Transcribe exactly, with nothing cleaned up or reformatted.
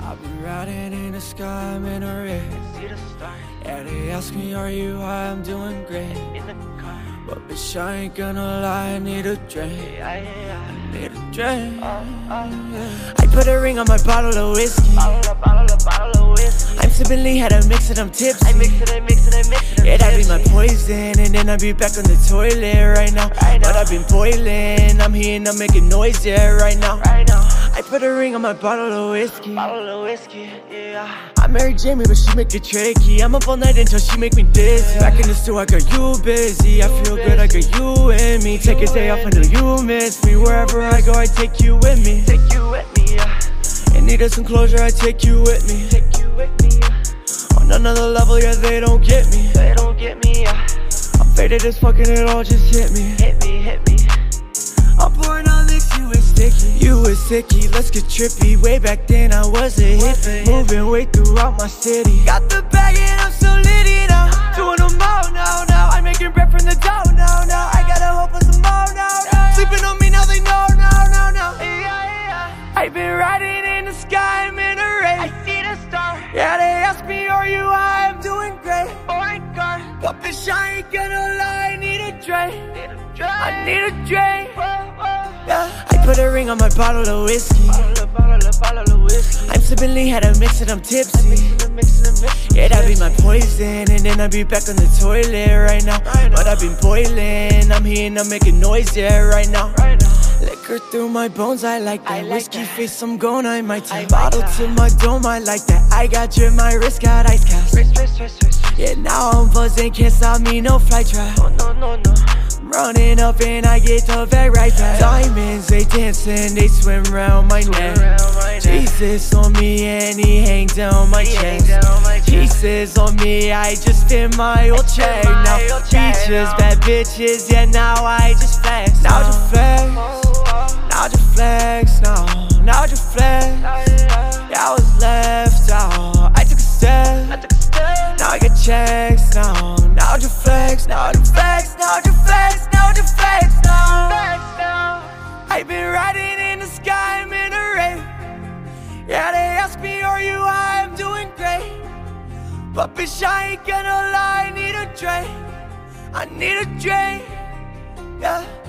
I've been riding in the sky, I'm in a red. See the stars Yeah, they ask me, are you high? I'm doing great. in the car. But bitch, I ain't gonna lie, I need a drink. Yeah, yeah, yeah. I need a drink. Oh, oh. Yeah. I put a ring on my bottle of whiskey. Bottle of, bottle of, bottle of whiskey. I'm sipping lean, had a mix and I'm tipsy. I mix it, I mix it, I mix it. Yeah, that be my poison, and then I be back on the toilet right now. Right now. But I've been boiling, I'm here and I'm making noise, yeah, right now. Right now. I put a ring on my bottle of whiskey. Bottle of whiskey, yeah. I married Jamie, but she make it tricky. I'm up all night until she make me dizzy. Back in the store, I got you busy. I feel good, I got you in me. Take a day off, I know you miss me. Wherever I go, I take you with me. Take you with me, yeah. And needed some closure, I take you with me. Take you with me, yeah. On another level, yeah, they don't get me. They don't get me, yeah. I'm faded as fucking, it all just hit me. Hit me, hit me. I'm pouring on licks, you was sticky. You was sticky, let's get trippy. Way back then I was a hippie, moving way throughout my city. Got the bag and I'm so litty now. Doing them all now, now. I'm making bread from the dough now, now. I gotta hope for some more now, now. Sleeping on me now, they know now, now, now. Yeah, yeah. I've been riding in the sky, I'm in a I race. see the star. Yeah, they ask me, are you high? I'm doing great. Boy, car. But bitch, I ain't gonna lie, I need a drink. Need a drink. I need a drink. Whoa, whoa. Yeah, I put a ring on my bottle of whiskey. Bottle of, bottle of, bottle of whiskey. I'm sipping lean, had a mix and I'm tipsy. Mixing and mixing and mixing. Yeah, that be my poison, and then I be back on the toilet right now. Right now. But I've been boiling, I'm here and I'm making noise, yeah, right now. Right now. Liquor through my bones, I like that. I like Whiskey that. face, I'm gone, I might I take. might Bottle that. to my dome, I like that. I got drip, my wrist got ice cast. Wrist, wrist, wrist, wrist. Yeah, now I'm buzzing, can't stop me, no flight track. Oh, no, no, no. I'm running up and I get the back right back. Diamonds, they dancing, they swim round my neck. Around my neck. Jesus on me and he hang down my He hang chest. down my chest. Jesus on me, I just spin my old check. my Now old check beaches, now. bad bitches, yeah, now I just flex. Now just flex, Oh, oh. now just flex, now, now just flex. Yeah, yeah. Yeah, I was left out, I took a I step. took a step. Now I get checks, now, now just flex, now just flex, now just flex, now just flex, now. Back down. I've been riding in the sky, I'm in a rave. Yeah, they ask me, are you high? I'm doing great. But bitch, I ain't gonna lie, I need a drink. I need a drink. Yeah.